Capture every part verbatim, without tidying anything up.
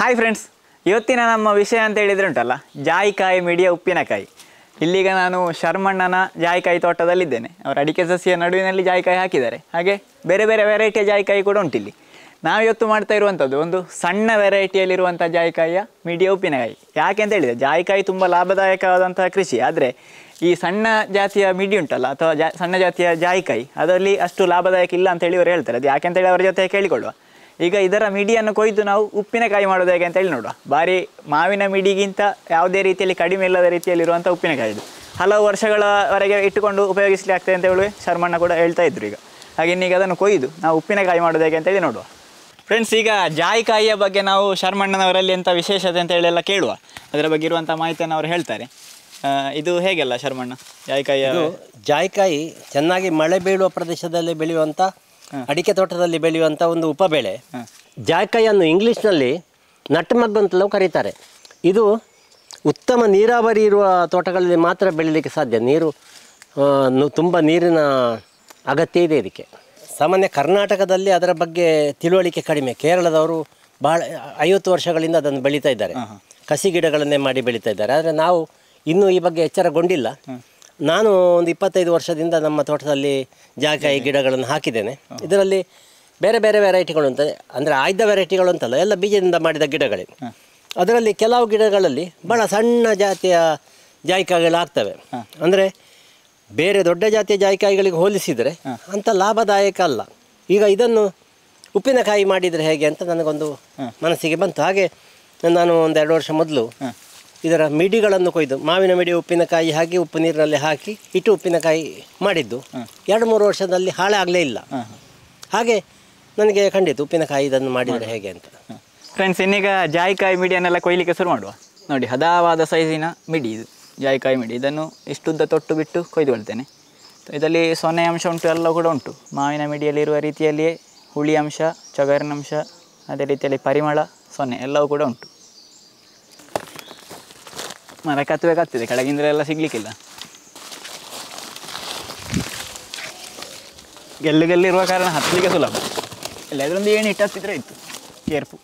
Hi friends, ಇವತ್ತಿನ ನಮ್ಮ ವಿಷಯ ಅಂತ ಹೇಳಿದ್ರೆ ಉಂಟಲ್ಲ ಜಾಯಿಕಾಯಿ ಮಿಡಿಯ ಉಪ್ಪಿನಕಾಯಿ. ಇಲ್ಲಿಗ ನಾನು ಶರ್ಮಣ್ಣನ ಜಾಯಿಕಾಯಿ ತೋಟದಲ್ಲಿದ್ದೇನೆ. ಅವರು ಅಡಿಕೆ ಸಸಿಯ ನಡುವಿನಲ್ಲಿ ಜಾಯಿಕಾಯಿ ಹಾಕಿದ್ದಾರೆ. ಹಾಗೆ ಬೇರೆ ಬೇರೆ ವೆರೈಟಿಯ ಜಾಯಿಕಾಯಿ ಕೂಡ ಉಂಟಿಲ್ಲಿ. ನಾವಿವತ್ತು ಮಾಡ್ತಾ ಇರುವಂಥದ್ದು ಒಂದು ಸಣ್ಣ ವೆರೈಟಿಯಲ್ಲಿರುವಂಥ ಜಾಯಿಕಾಯಿಯ ಮಿಡಿಯ ಉಪ್ಪಿನಕಾಯಿ. ಯಾಕೆ ಅಂತ ಹೇಳಿದರೆ ಜಾಯಿಕಾಯಿ ತುಂಬ ಲಾಭದಾಯಕವಾದಂತಹ ಕೃಷಿ. ಆದರೆ ಈ ಸಣ್ಣ ಜಾತಿಯ ಮಿಡಿ ಉಂಟಲ್ಲ ಅಥವಾ ಜಾ ಸಣ್ಣ ಜಾತಿಯ ಜಾಯಿಕಾಯಿ ಅದರಲ್ಲಿ ಅಷ್ಟು ಲಾಭದಾಯಕ ಇಲ್ಲ ಅಂತೇಳಿ ಅವರು ಹೇಳ್ತಾರೆ. ಅದು ಯಾಕೆ ಅಂತೇಳಿ ಅವರ ಜೊತೆ ಕೇಳಿಕೊಳ್ಳುವ. ಈಗ ಇದರ ಮಿಡಿಯನ್ನು ಕೊಯ್ದು ನಾವು ಉಪ್ಪಿನಕಾಯಿ ಮಾಡೋದು ಹೇಗೆ ಅಂತೇಳಿ ನೋಡುವ. ಭಾರಿ ಮಾವಿನ ಮಿಡಿಗಿಂತ ಯಾವುದೇ ರೀತಿಯಲ್ಲಿ ಕಡಿಮೆ ಇಲ್ಲದ ರೀತಿಯಲ್ಲಿರುವಂಥ ಉಪ್ಪಿನಕಾಯಿ ಇದು. ಹಲವು ವರ್ಷಗಳವರೆಗೆ ಇಟ್ಟುಕೊಂಡು ಉಪಯೋಗಿಸಲಿ ಆಗ್ತದೆ ಅಂತ ಹೇಳುವೆ ಶರ್ಮಣ್ಣ ಕೂಡ ಹೇಳ್ತಾ ಇದ್ರು. ಈಗ ಹಾಗೆ ಇನ್ನೀಗ ಅದನ್ನು ಕೊಯ್ದು ನಾವು ಉಪ್ಪಿನಕಾಯಿ ಮಾಡೋದು ಹೇಗೆ ಅಂತೇಳಿ ನೋಡುವ. ಫ್ರೆಂಡ್ಸ್, ಈಗ ಜಾಯಿಕಾಯಿಯ ಬಗ್ಗೆ ನಾವು ಶರ್ಮಣ್ಣನವರಲ್ಲಿ ಎಂಥ ವಿಶೇಷತೆ ಅಂತ ಹೇಳಿ ಎಲ್ಲ ಕೇಳುವ. ಅದರ ಬಗ್ಗೆ ಇರುವಂಥ ಮಾಹಿತಿಯನ್ನು ಅವರು ಹೇಳ್ತಾರೆ. ಇದು ಹೇಗೆಲ್ಲ ಶರ್ಮಣ್ಣ ಜಾಯಿಕಾಯಿ? ಜಾಯಿಕಾಯಿ ಚೆನ್ನಾಗಿ ಮಳೆ ಬೀಳುವ ಪ್ರದೇಶದಲ್ಲಿ ಬೆಳೆಯುವಂಥ ಅಡಿಕೆ ತೋಟದಲ್ಲಿ ಬೆಳೆಯುವಂಥ ಒಂದು ಉಪಬೆಳೆ. ಜಾಯಿಕಾಯಿಯನ್ನು ಇಂಗ್ಲೀಷ್ನಲ್ಲಿ ನಟ್ಮಗ್ ಅಂತಲೂ ಕರೀತಾರೆ. ಇದು ಉತ್ತಮ ನೀರಾವರಿ ಇರುವ ತೋಟಗಳಲ್ಲಿ ಮಾತ್ರ ಬೆಳೀಲಿಕ್ಕೆ ಸಾಧ್ಯ. ನೀರು ತುಂಬ ನೀರಿನ ಅಗತ್ಯ ಇದೆ ಇದಕ್ಕೆ. ಸಾಮಾನ್ಯ ಕರ್ನಾಟಕದಲ್ಲಿ ಅದರ ಬಗ್ಗೆ ತಿಳುವಳಿಕೆ ಕಡಿಮೆ. ಕೇರಳದವರು ಭಾಳ ಐವತ್ತು ವರ್ಷಗಳಿಂದ ಅದನ್ನು ಬೆಳೀತಾ ಇದ್ದಾರೆ. ಕಸಿ ಗಿಡಗಳನ್ನೇ ಮಾಡಿ ಬೆಳೀತಾ ಇದ್ದಾರೆ. ಆದರೆ ನಾವು ಇನ್ನೂ ಈ ಬಗ್ಗೆ ಎಚ್ಚರಗೊಂಡಿಲ್ಲ. ನಾನು ಒಂದು ಇಪ್ಪತ್ತೈದು ವರ್ಷದಿಂದ ನಮ್ಮ ತೋಟದಲ್ಲಿ ಜಾಯಿಕಾಯಿ ಗಿಡಗಳನ್ನು ಹಾಕಿದ್ದೇನೆ. ಇದರಲ್ಲಿ ಬೇರೆ ಬೇರೆ ವೆರೈಟಿಗಳು ಅಂತ, ಅಂದರೆ ಆಯ್ದ ವೆರೈಟಿಗಳು ಅಂತಲ್ಲ, ಎಲ್ಲ ಬೀಜದಿಂದ ಮಾಡಿದ ಗಿಡಗಳೇ. ಅದರಲ್ಲಿ ಕೆಲವು ಗಿಡಗಳಲ್ಲಿ ಭಾಳ ಸಣ್ಣ ಜಾತಿಯ ಜಾಯಿಕಾಯಿಗಳು ಆಗ್ತವೆ. ಅಂದರೆ ಬೇರೆ ದೊಡ್ಡ ಜಾತಿಯ ಜಾಯಿಕಾಯಿಗಳಿಗೆ ಹೋಲಿಸಿದರೆ ಅಂಥ ಲಾಭದಾಯಕ ಅಲ್ಲ. ಈಗ ಇದನ್ನು ಉಪ್ಪಿನಕಾಯಿ ಮಾಡಿದರೆ ಹೇಗೆ ಅಂತ ನನಗೊಂದು ಮನಸ್ಸಿಗೆ ಬಂತು. ಹಾಗೆ ನಾನು ಒಂದೆರಡು ವರ್ಷ ಮೊದಲು ಇದರ ಮಿಡಿಗಳನ್ನು ಕೊಯ್ದು ಮಾವಿನ ಮಿಡಿ ಉಪ್ಪಿನಕಾಯಿ ಹಾಕಿ ಉಪ್ಪು ನೀರಿನಲ್ಲಿ ಹಾಕಿ ಇಟ್ಟು ಉಪ್ಪಿನಕಾಯಿ ಮಾಡಿದ್ದು ಎರಡು ಮೂರು ವರ್ಷದಲ್ಲಿ ಹಾಳೆ ಆಗಲೇ ಇಲ್ಲ. ಹಾಗೆ ನನಗೆ ಖಂಡಿತ ಉಪ್ಪಿನಕಾಯಿ ಇದನ್ನು ಮಾಡಿದರೆ ಹೇಗೆ ಅಂತ. ಫ್ರೆಂಡ್ಸ್, ಇನ್ನೀಗ ಜಾಯಿಕಾಯಿ ಮಿಡಿಯನ್ನೆಲ್ಲ ಕೊಯ್ಲಿಕ್ಕೆ ಶುರು ಮಾಡುವ. ನೋಡಿ, ಹದವಾದ ಸೈಜಿನ ಮಿಡಿ ಇದು ಜಾಯಿಕಾಯಿ ಮಿಡಿ. ಇದನ್ನು ಇಷ್ಟುದ್ದ ತೊಟ್ಟು ಬಿಟ್ಟು ಕೊಯ್ದುಕೊಳ್ತೇನೆ. ಇದರಲ್ಲಿ ಸೊನ್ನೆ ಅಂಶ ಉಂಟು, ಎಲ್ಲ ಕೂಡ ಉಂಟು. ಮಾವಿನ ಮಿಡಿಯಲ್ಲಿರುವ ರೀತಿಯಲ್ಲಿಯೇ ಹುಳಿ ಅಂಶ, ಚೊಗರಿನ ಅಂಶ, ಅದೇ ರೀತಿಯಲ್ಲಿ ಪರಿಮಳ, ಸೊನ್ನೆ ಎಲ್ಲವೂ ಕೂಡ ಉಂಟು. ಮರ ಕತ್ತಬೇಕಾಗ್ತದೆ, ಕೆಳಗಿಂದ್ರೆ ಎಲ್ಲ ಸಿಗ್ಲಿಕ್ಕಿಲ್ಲ. ಗೆಲ್ಲು ಗೆಲ್ಲಿರುವ ಕಾರಣ ಹತ್ತಲಿಕ್ಕೆ ಸುಲಭ. ಎಲ್ಲದರೊಂದು ಏನು ಇಟ್ಟಿದ್ರೆ ಇತ್ತು. ಕೇರ್ಪು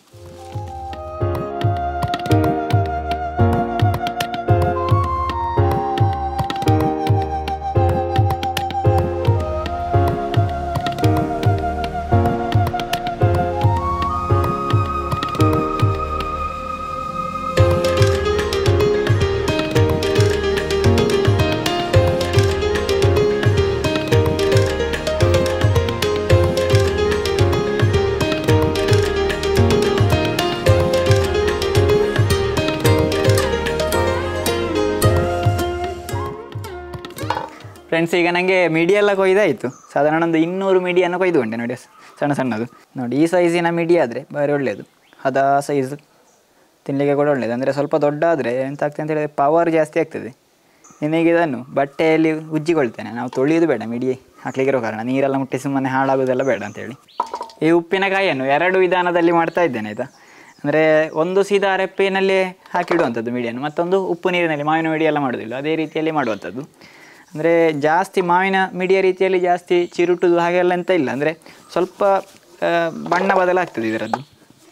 ಫ್ರೆಂಡ್ಸ್, ಈಗ ನನಗೆ ಮಿಡಿ ಎಲ್ಲ ಕೊಯ್ದಾಯಿತು. ಸಾಧಾರಣ ಒಂದು ಇನ್ನೂರು ಮಿಡಿಯನ್ನು ಕೊಯ್ದುಕೊಂಡೆ. ನೋಡಿ, ಸಣ್ಣ ಸಣ್ಣದು. ನೋಡಿ, ಈ ಸೈಜಿನ ಮಿಡಿ ಆದರೆ ಭಾರಿ ಒಳ್ಳೆಯದು. ಹದ ಸೈಜ್ ತಿನ್ನಲಿಕ್ಕೆ ಕೂಡ ಒಳ್ಳೆಯದು. ಅಂದರೆ ಸ್ವಲ್ಪ ದೊಡ್ಡ ಆದರೆ ಎಂತ ಆಗ್ತದೆ ಅಂತ ಹೇಳಿದರೆ ಪವರ್ ಜಾಸ್ತಿ ಆಗ್ತದೆ. ನಿನಗೆ ಇದನ್ನು ಬಟ್ಟೆಯಲ್ಲಿ ಉಜ್ಜಿಕೊಳ್ತೇನೆ. ನಾವು ತೊಳೆಯೋದು ಬೇಡ ಮಿಡಿ ಹಾಕ್ಲಿಕ್ಕಿರೋ ಕಾರಣ. ನೀರೆಲ್ಲ ಮುಟ್ಟಿ ಸುಮ್ಮನೆ ಹಾಳಾಗೋದೆಲ್ಲ ಬೇಡ ಅಂತೇಳಿ ಈ ಉಪ್ಪಿನಕಾಯಿಯನ್ನು ಎರಡು ವಿಧಾನದಲ್ಲಿ ಮಾಡ್ತಾ ಇದ್ದೇನೆ. ಆಯಿತಾ? ಅಂದರೆ ಒಂದು ಸೀದಾ ಅರೆಪ್ಪಿನಲ್ಲಿ ಹಾಕಿಡುವಂಥದ್ದು ಮಿಡಿಯನ್ನು, ಮತ್ತೊಂದು ಉಪ್ಪು ನೀರಿನಲ್ಲಿ ಮಾವಿನ ಮಿಡಿ ಎಲ್ಲ ಮಾಡೋದಿಲ್ಲ ಅದೇ ರೀತಿಯಲ್ಲಿ ಮಾಡುವಂಥದ್ದು. ಅಂದರೆ ಜಾಸ್ತಿ ಮಾವಿನ ಮಿಡಿಯ ರೀತಿಯಲ್ಲಿ ಜಾಸ್ತಿ ಚಿರುಟುದು ಹಾಗೆಲ್ಲ ಎಂತ ಇಲ್ಲ. ಅಂದರೆ ಸ್ವಲ್ಪ ಬಣ್ಣ ಬದಲಾಗ್ತದೆ ಇದರದ್ದು,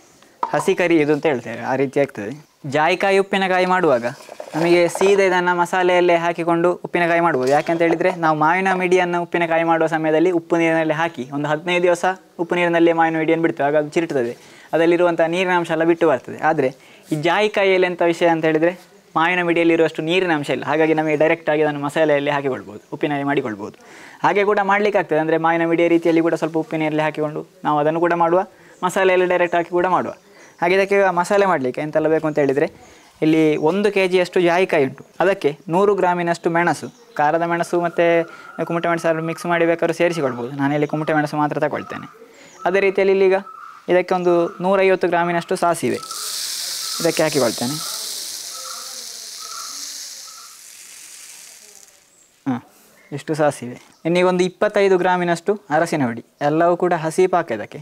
ಹಸಿ ಕರಿ ಇದು ಅಂತ ಹೇಳ್ತೇವೆ, ಆ ರೀತಿ ಆಗ್ತದೆ. ಜಾಯಿಕಾಯಿ ಉಪ್ಪಿನಕಾಯಿ ಮಾಡುವಾಗ ನಮಗೆ ಸೀದಾ ಇದನ್ನು ಮಸಾಲೆಯಲ್ಲೇ ಹಾಕಿಕೊಂಡು ಉಪ್ಪಿನಕಾಯಿ ಮಾಡ್ಬೋದು. ಯಾಕೆಂತ ಹೇಳಿದರೆ ನಾವು ಮಾವಿನ ಮಿಡಿಯನ್ನು ಉಪ್ಪಿನಕಾಯಿ ಮಾಡುವ ಸಮಯದಲ್ಲಿ ಉಪ್ಪು ನೀರಿನಲ್ಲಿ ಹಾಕಿ ಒಂದು ಹದಿನೈದು ದಿವಸ ಉಪ್ಪು ನೀರಿನಲ್ಲೇ ಮಾವಿನ ಮಿಡಿಯನ್ನು ಬಿಡ್ತೇವೆ. ಆಗ ಅದು ಚಿರುಟ್ತದೆ, ಅದರಲ್ಲಿರುವಂಥ ನೀರಿನ ಅಂಶ ಎಲ್ಲ ಬಿಟ್ಟು ಬರ್ತದೆ. ಆದರೆ ಈ ಜಾಯಿಕಾಯಿಯಲ್ಲಿ ಎಂಥ ವಿಷಯ ಅಂತ ಹೇಳಿದರೆ ಮಾವಿನ ಮಿಡಿಯಲ್ಲಿರುವಷ್ಟು ನೀರಿನ ಅಂಶ ಇಲ್ಲ. ಹಾಗಾಗಿ ನಮಗೆ ಡೈರೆಕ್ಟಾಗಿ ಅದನ್ನು ಮಸಾಲೆಯಲ್ಲಿ ಹಾಕಿಕೊಳ್ಬೋದು, ಉಪ್ಪಿನಕಾಯಿ ಮಾಡಿಕೊಳ್ಬೋದು. ಹಾಗೆ ಕೂಡ ಮಾಡಲಿಕ್ಕೆ ಆಗ್ತದೆ. ಅಂದರೆ ಮಾವಿನ ಮಿಡಿಯ ರೀತಿಯಲ್ಲಿ ಕೂಡ ಸ್ವಲ್ಪ ಉಪ್ಪಿನಲ್ಲಿ ಹಾಕಿಕೊಂಡು ನಾವು ಅದನ್ನು ಕೂಡ ಮಾಡುವ, ಮಸಾಲೆಯಲ್ಲಿ ಡೈರೆಕ್ಟ್ ಹಾಕಿ ಕೂಡ ಮಾಡುವ. ಹಾಗೆ ಇದಕ್ಕೆ ಮಸಾಲೆ ಮಾಡಲಿಕ್ಕೆ ಎಂತೆಲ್ಲ ಬೇಕು ಅಂತ ಹೇಳಿದರೆ ಇಲ್ಲಿ ಒಂದು ಕೆ ಜಿಯಷ್ಟು ಜಾಯಿಕಾಯಿ ಉಂಟು. ಅದಕ್ಕೆ ನೂರು ಗ್ರಾಮಿನಷ್ಟು ಮೆಣಸು, ಖಾರದ ಮೆಣಸು ಮತ್ತು ಕುಮಟೆ ಮೆಣಸು ಮಿಕ್ಸ್ ಮಾಡಿ ಬೇಕಾದ್ರೂ ಸೇರಿಸಿಕೊಳ್ಬೋದು. ನಾನಿಲ್ಲಿ ಕುಮಟೆ ಮೆಣಸು ಮಾತ್ರ ತಗೊಳ್ತೇನೆ. ಅದೇ ರೀತಿಯಲ್ಲಿ ಇಲ್ಲಿಗ ಇದಕ್ಕೆ ಒಂದು ನೂರೈವತ್ತು ಗ್ರಾಮಿನಷ್ಟು ಸಾಸಿವೆ ಇದಕ್ಕೆ ಹಾಕಿಕೊಳ್ತೇನೆ. ಹಾಂ, ಇಷ್ಟು ಸಾಸಿವೆ. ಇನ್ನೀಗ ಒಂದು ಇಪ್ಪತ್ತೈದು ಗ್ರಾಮಿನಷ್ಟು ಅರಸಿನ ಹುಡಿ, ಎಲ್ಲವೂ ಕೂಡ ಹಸಿ ಪಾಕ ಇದಕ್ಕೆ.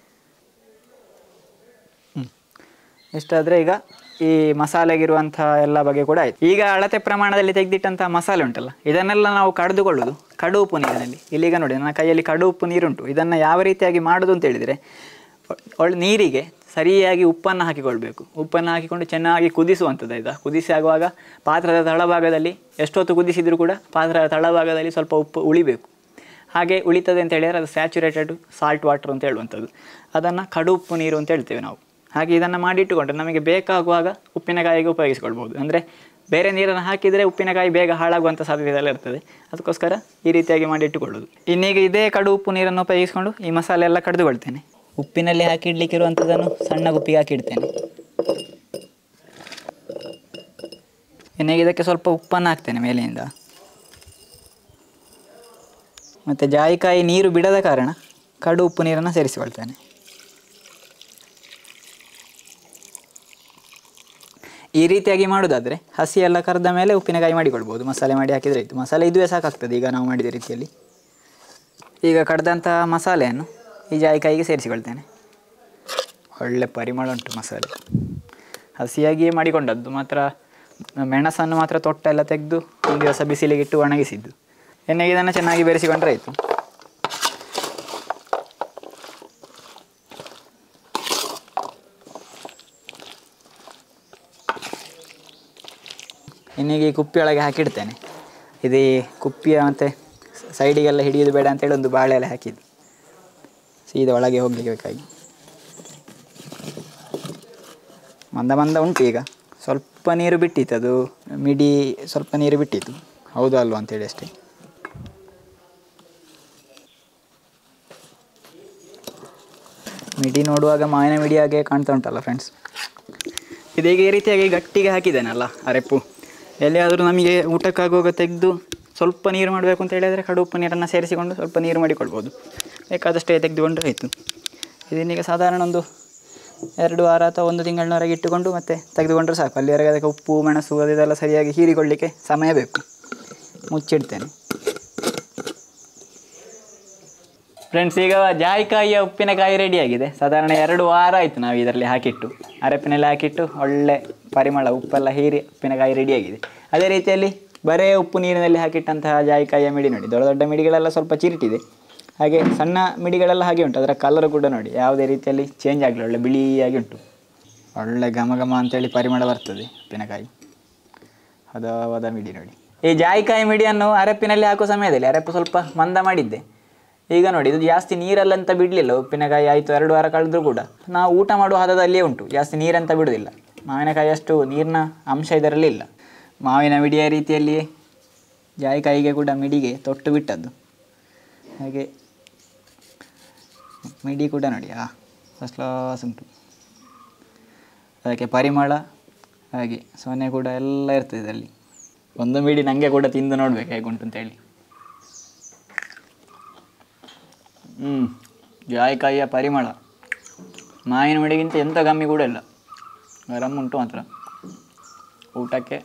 ಹ್ಞೂ, ಇಷ್ಟಾದರೆ ಈಗ ಈ ಮಸಾಲೆಗಿರುವಂಥ ಎಲ್ಲ ಬಗೆ ಕೂಡ ಆಯಿತು. ಈಗ ಅಳತೆ ಪ್ರಮಾಣದಲ್ಲಿ ತೆಗೆದಿಟ್ಟಂಥ ಮಸಾಲೆ ಉಂಟಲ್ಲ, ಇದನ್ನೆಲ್ಲ ನಾವು ಕಡಿದುಕೊಳ್ಳೋದು ಕಡು ಉಪ್ಪು ನೀರಿನಲ್ಲಿ. ಇಲ್ಲಿಗ ನೋಡಿ, ನನ್ನ ಕೈಯಲ್ಲಿ ಕಡು ಉಪ್ಪು ನೀರುಂಟು. ಇದನ್ನು ಯಾವ ರೀತಿಯಾಗಿ ಮಾಡೋದು ಅಂತ ಹೇಳಿದರೆ, ಒಳ್ಳೆ ನೀರಿಗೆ ಸರಿಯಾಗಿ ಉಪ್ಪನ್ನು ಹಾಕಿಕೊಳ್ಬೇಕು. ಉಪ್ಪನ್ನು ಹಾಕಿಕೊಂಡು ಚೆನ್ನಾಗಿ ಕುದಿಸುವಂಥದ್ದು ಆಯಿತಾ. ಕುದಿಸಿ ಆಗುವಾಗ ಪಾತ್ರದ ತಳಭಾಗದಲ್ಲಿ ಎಷ್ಟೊತ್ತು ಕುದಿಸಿದರೂ ಕೂಡ ಪಾತ್ರದ ತಳಭಾಗದಲ್ಲಿ ಸ್ವಲ್ಪ ಉಪ್ಪು ಉಳಿಬೇಕು. ಹಾಗೆ ಉಳಿತದೆ ಅಂತ ಹೇಳಿದರೆ ಅದು ಸ್ಯಾಚುರೇಟೆಡ್ ಸಾಲ್ಟ್ ವಾಟರ್ ಅಂತ ಹೇಳುವಂಥದ್ದು. ಅದನ್ನು ಕಡು ಉಪ್ಪು ನೀರು ಅಂತ ಹೇಳ್ತೇವೆ ನಾವು. ಹಾಗೆ ಇದನ್ನು ಮಾಡಿಟ್ಟುಕೊಂಡ್ರೆ ನಮಗೆ ಬೇಕಾಗುವಾಗ ಉಪ್ಪಿನಕಾಯಿಗೆ ಉಪಯೋಗಿಸ್ಕೊಳ್ಬೋದು. ಅಂದರೆ ಬೇರೆ ನೀರನ್ನು ಹಾಕಿದರೆ ಉಪ್ಪಿನಕಾಯಿ ಬೇಗ ಹಾಳಾಗುವಂಥ ಸಾಧ್ಯತೆ ಎಲ್ಲ ಇರ್ತದೆ. ಅದಕ್ಕೋಸ್ಕರ ಈ ರೀತಿಯಾಗಿ ಮಾಡಿಟ್ಟುಕೊಳ್ಳೋದು. ಇನ್ನೀಗ ಇದೇ ಕಡು ಉಪ್ಪು ನೀರನ್ನು ಉಪಯೋಗಿಸ್ಕೊಂಡು ಈ ಮಸಾಲೆ ಎಲ್ಲ ಕಡಿದುಕೊಳ್ತೇನೆ. ಉಪ್ಪಿನಲ್ಲಿ ಹಾಕಿ ಇಡಲಿಕ್ಕಿರುವಂಥದ್ದನ್ನು ಸಣ್ಣ ಗುಪ್ಪಿಗೆ ಹಾಕಿಡ್ತೇನೆ. ಇನ್ನೀಗ ಇದಕ್ಕೆ ಸ್ವಲ್ಪ ಉಪ್ಪನ್ನು ಹಾಕ್ತೇನೆ ಮೇಲೆಯಿಂದ. ಮತ್ತು ಜಾಯಿಕಾಯಿ ನೀರು ಬಿಡದ ಕಾರಣ ಕಡು ಉಪ್ಪು ನೀರನ್ನು ಸೇರಿಸಿಕೊಳ್ತೇನೆ. ಈ ರೀತಿಯಾಗಿ ಮಾಡೋದಾದರೆ ಹಸಿ ಎಲ್ಲ ಕರೆದ ಮೇಲೆ ಉಪ್ಪಿನಕಾಯಿ ಮಾಡಿಕೊಳ್ಬೋದು. ಮಸಾಲೆ ಮಾಡಿ ಹಾಕಿದರೆ ಇತ್ತು. ಮಸಾಲೆ ಇದುವೇ ಸಾಕಾಗ್ತದೆ ಈಗ ನಾವು ಮಾಡಿದ ರೀತಿಯಲ್ಲಿ. ಈಗ ಕಡ್ದಂಥ ಮಸಾಲೆಯನ್ನು ಈ ಜಾಯಿಕಾಯಿಗೆ ಸೇರಿಸಿಕೊಳ್ತೇನೆ. ಒಳ್ಳೆ ಪರಿಮಳ ಉಂಟು ಮಸಾಲೆ. ಹಸಿಯಾಗಿಯೇ ಮಾಡಿಕೊಂಡದ್ದು, ಮಾತ್ರ ಮೆಣಸನ್ನು ಮಾತ್ರ ತೊಟ್ಟೆಲ್ಲ ತೆಗೆದು ಒಂದು ದಿವಸ ಬಿಸಿಲಿಗಿಟ್ಟು ಒಣಗಿಸಿದ್ದು. ಎಣ್ಣೆಗೆ ಇದನ್ನು ಚೆನ್ನಾಗಿ ಬೆರೆಸಿಕೊಂಡ್ರೆ ಆಯಿತು. ಇನ್ನೀಗ ಈ ಕುಪ್ಪಿಯೊಳಗೆ ಹಾಕಿಡ್ತೇನೆ. ಇದು ಕುಪ್ಪಿಯ ಮತ್ತು ಸೈಡಿಗೆಲ್ಲ ಹಿಡಿಯೋದು ಬೇಡ ಅಂತೇಳಿ ಒಂದು ಬಾಳೆ ಎಲೆ ಹಾಕಿದ್ದು ಸೀದಾ ಒಳಗೆ ಹೋಗಲಿಕ್ಕೆ ಬೇಕಾಗಿ. ಮಂದ ಮಂದ ಉಂಟು. ಈಗ ಸ್ವಲ್ಪ ನೀರು ಬಿಟ್ಟಿತ್ತು, ಅದು ಮಿಡಿ ಸ್ವಲ್ಪ ನೀರು ಬಿಟ್ಟಿತ್ತು. ಹೌದು ಅಲ್ವ ಅಂತೇಳಿ ಅಷ್ಟೇ. ಮಿಡಿ ನೋಡುವಾಗ ಮಾವಿನ ಮಿಡಿ ಹಾಗೆ ಕಾಣ್ತಾ ಉಂಟಲ್ಲ ಫ್ರೆಂಡ್ಸ್. ಇದೀಗ ಈ ರೀತಿಯಾಗಿ ಗಟ್ಟಿಗೆ ಹಾಕಿದ್ದೇನಲ್ಲ ಅರೆಪ್ಪು. ಎಲ್ಲಿಯಾದರೂ ನಮಗೆ ಊಟಕ್ಕಾಗುವಾಗ ತೆಗೆದು ಸ್ವಲ್ಪ ನೀರು ಮಾಡಬೇಕು ಅಂತ ಹೇಳಿದರೆ ಕಡು ಉಪ್ಪು ನೀರನ್ನು ಸೇರಿಸಿಕೊಂಡು ಸ್ವಲ್ಪ ನೀರು ಮಾಡಿಕೊಳ್ಬೋದು. ಬೇಕಾದಷ್ಟೇ ತೆಗೆದುಕೊಂಡ್ರೆ ಆಯಿತು. ಇದನ್ನೀಗ ಸಾಧಾರಣ ಒಂದು ಎರಡು ವಾರ ಅಥವಾ ಒಂದು ತಿಂಗಳಿನವರೆಗೆ ಇಟ್ಟುಕೊಂಡು ಮತ್ತೆ ತೆಗೆದುಕೊಂಡ್ರೆ ಸಾಕು. ಅಲ್ಲಿವರೆಗೆ ಅದಕ್ಕೆ ಉಪ್ಪು ಮೆಣಸು ಅದೆಲ್ಲ ಸರಿಯಾಗಿ ಹೀರಿಕೊಳ್ಳಲಿಕ್ಕೆ ಸಮಯ ಬೇಕು. ಮುಚ್ಚಿಡ್ತೇನೆ. ಫ್ರೆಂಡ್ಸ್, ಈಗ ಜಾಯಿಕಾಯಿಯ ಉಪ್ಪಿನಕಾಯಿ ರೆಡಿಯಾಗಿದೆ. ಸಾಧಾರಣ ಎರಡು ವಾರ ಆಯಿತು ನಾವು ಇದರಲ್ಲಿ ಹಾಕಿಟ್ಟು, ಅರೆಪ್ಪಿನಲ್ಲಿ ಹಾಕಿಟ್ಟು ಒಳ್ಳೆ ಪರಿಮಳ ಉಪ್ಪೆಲ್ಲ ಹೀರಿ ಉಪ್ಪಿನಕಾಯಿ ರೆಡಿಯಾಗಿದೆ. ಅದೇ ರೀತಿಯಲ್ಲಿ ಬರೇ ಉಪ್ಪು ನೀರಿನಲ್ಲಿ ಹಾಕಿಟ್ಟಂತಹ ಜಾಯಿಕಾಯಿಯ ಮಿಡಿ ನೋಡಿ, ದೊಡ್ಡ ದೊಡ್ಡ ಮಿಡಿಗಳೆಲ್ಲ ಸ್ವಲ್ಪ ಚಿರಿಟಿದೆ. ಹಾಗೆ ಸಣ್ಣ ಮಿಡಿಗಳೆಲ್ಲ ಹಾಗೆ ಉಂಟು. ಅದರ ಕಲರ್ ಕೂಡ ನೋಡಿ ಯಾವುದೇ ರೀತಿಯಲ್ಲಿ ಚೇಂಜ್ ಆಗಲಿ, ಒಳ್ಳೆ ಬಿಳಿಯಾಗಿ ಉಂಟು. ಒಳ್ಳೆ ಘಮ ಘಮ ಅಂತೇಳಿ ಪರಿಮಳ ಬರ್ತದೆ ಉಪ್ಪಿನಕಾಯಿ. ಹದವಾದ ಮಿಡಿ ನೋಡಿ. ಈ ಜಾಯಿಕಾಯಿ ಮಿಡಿಯನ್ನು ಅರೆಪ್ಪಿನಲ್ಲಿ ಹಾಕೋ ಸಮಯದಲ್ಲಿ ಅರೆಪ್ಪು ಸ್ವಲ್ಪ ಮಂದ ಮಾಡಿದ್ದೆ. ಈಗ ನೋಡಿ, ಇದು ಜಾಸ್ತಿ ನೀರಲ್ಲಂತ ಬಿಡಲಿಲ್ಲ. ಉಪ್ಪಿನಕಾಯಿ ಆಯಿತು ಎರಡು ವಾರ ಕಳೆದ್ರೂ ಕೂಡ ನಾವು ಊಟ ಮಾಡುವ ಹದದಲ್ಲಿಯೇ ಉಂಟು. ಜಾಸ್ತಿ ನೀರಂತ ಬಿಡೋದಿಲ್ಲ. ಮಾವಿನಕಾಯಿ ಅಷ್ಟು ನೀರಿನ ಅಂಶ ಇದರಲ್ಲಿ ಇಲ್ಲ. ಮಾವಿನ ಮಿಡಿಯ ರೀತಿಯಲ್ಲಿಯೇ ಜಾಯಿಕಾಯಿಗೆ ಕೂಡ ಮಿಡಿಗೆ ತೊಟ್ಟು ಬಿಟ್ಟದ್ದು. ಹಾಗೆ ಮಿಡಿ ಕೂಡ ನೋಡಿ, ಆ ಫಸ್ಟ್ ಕ್ಲಾಸ್ ಉಂಟು. ಅದಕ್ಕೆ ಪರಿಮಳ ಹಾಗೆ ಸೊನ್ನೆ ಕೂಡ ಎಲ್ಲ ಇರ್ತದೆ ಇದರಲ್ಲಿ. ಒಂದು ಮಿಡಿ ನನಗೆ ಕೂಡ ತಿಂದು ನೋಡ್ಬೇಕು ಹೇಗುಂಟು ಅಂತೇಳಿ. ಹ್ಞೂ ಜಾಯಿಕಾಯಿಯ ಪರಿಮಳ ಮಾವಿನ ಮಿಡಿಗಿಂತ ಎಂಥ ಕಮ್ಮಿ ಕೂಡ ಇಲ್ಲ. ಗರಂ ಉಂಟು ಮಾತ್ರ ಊಟಕ್ಕೆ.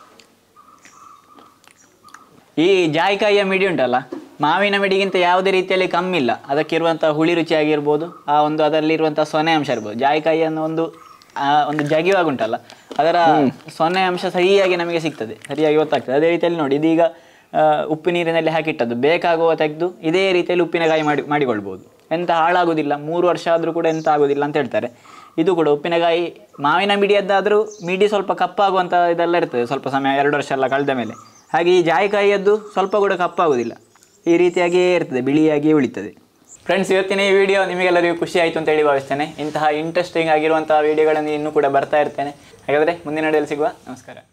ಈ ಜಾಯಿಕಾಯಿಯ ಮಿಡಿ ಉಂಟಲ್ಲ, ಮಾವಿನ ಮಿಡಿಗಿಂತ ಯಾವುದೇ ರೀತಿಯಲ್ಲಿ ಕಮ್ಮಿ ಇಲ್ಲ. ಅದಕ್ಕಿರುವಂಥ ಹುಳಿ ರುಚಿ ಆಗಿರ್ಬೋದು, ಆ ಒಂದು ಅದರಲ್ಲಿರುವಂಥ ಸೊನೆ ಅಂಶ ಇರ್ಬೋದು. ಜಾಯಿಕಾಯಿಯನ್ನು ಒಂದು ಒಂದು ಜಗಿವಾಗ ಉಂಟಲ್ಲ, ಅದರ ಸೊನ್ನೆ ಅಂಶ ಸರಿಯಾಗಿ ನಮಗೆ ಸಿಗ್ತದೆ, ಸರಿಯಾಗಿ ಗೊತ್ತಾಗ್ತದೆ. ಅದೇ ರೀತಿಯಲ್ಲಿ ನೋಡಿ, ಇದೀಗ ಉಪ್ಪು ನೀರಿನಲ್ಲಿ ಹಾಕಿಟ್ಟದ್ದು ಬೇಕಾಗುವ ತೆಗೆದು ಇದೇ ರೀತಿಯಲ್ಲಿ ಉಪ್ಪಿನಕಾಯಿ ಮಾಡಿ ಮಾಡಿಕೊಳ್ಬೋದು. ಎಂಥ ಹಾಳಾಗೋದಿಲ್ಲ. ಮೂರು ವರ್ಷ ಆದರೂ ಕೂಡ ಎಂಥ ಆಗೋದಿಲ್ಲ ಅಂತ ಹೇಳ್ತಾರೆ. ಇದು ಕೂಡ ಉಪ್ಪಿನಕಾಯಿ ಮಾವಿನ ಮಿಡಿಯದ್ದಾದರೂ ಮಿಡಿ ಸ್ವಲ್ಪ ಕಪ್ಪಾಗುವಂಥ ಇದೆಲ್ಲ ಇರ್ತದೆ ಸ್ವಲ್ಪ ಸಮಯ, ಎರಡು ವರ್ಷ ಎಲ್ಲ ಕಳೆದ ಮೇಲೆ. ಹಾಗೆ ಈ ಜಾಯಿಕಾಯಿಯದ್ದು ಸ್ವಲ್ಪ ಕೂಡ ಕಪ್ಪಾಗೋದಿಲ್ಲ. ಈ ರೀತಿಯಾಗಿಯೇ ಇರ್ತದೆ, ಬಿಳಿಯಾಗಿಯೇ ಉಳಿತದೆ. ಫ್ರೆಂಡ್ಸ್, ಇವತ್ತಿನ ಈ ವಿಡಿಯೋ ನಿಮಗೆಲ್ಲರಿಗೂ ಖುಷಿ ಆಯಿತು ಅಂತೇಳಿ ಭಾವಿಸ್ತೇನೆ. ಇಂತಹ ಇಂಟ್ರೆಸ್ಟಿಂಗ್ ಆಗಿರುವಂತಹ ವಿಡಿಯೋಗಳನ್ನು ಇನ್ನೂ ಕೂಡ ಬರ್ತಾ ಇರ್ತೇನೆ. ಹಾಗಾದರೆ ಮುಂದಿನ ವಿಡಿಯೋದಲ್ಲಿ ಸಿಗುವ. ನಮಸ್ಕಾರ.